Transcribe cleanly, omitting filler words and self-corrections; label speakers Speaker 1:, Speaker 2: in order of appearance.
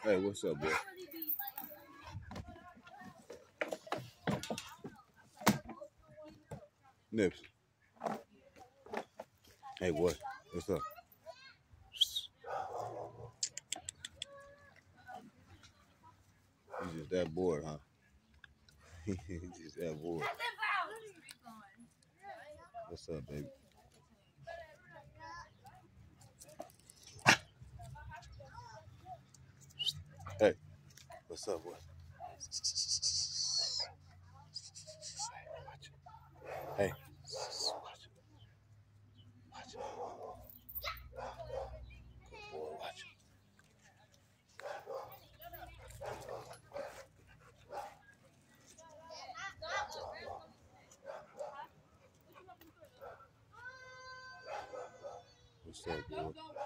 Speaker 1: Hey, what's up, boy? Nips. Hey, boy. What's up? He's just that bored, huh? He's just that bored. What's up, baby? Hey, what's up, boy? Hey, watch it. Watch it. Boy, watch it. What's up, boy?